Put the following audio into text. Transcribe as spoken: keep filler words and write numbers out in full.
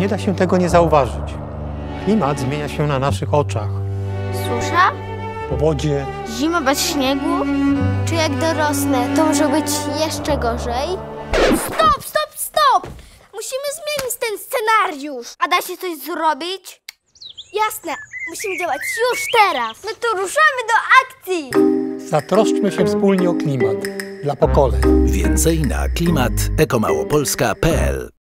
Nie da się tego nie zauważyć. Klimat zmienia się na naszych oczach. Susza? Powodzie, Zima bez śniegu? Czy jak dorosnę, to może być jeszcze gorzej? Stop, stop, stop! Musimy zmienić ten scenariusz. A da się coś zrobić? Jasne, musimy działać już teraz. No to ruszamy do akcji! zatroszczmy się wspólnie o klimat dla pokoleń. Więcej na klimat ekomałopolska kropka p l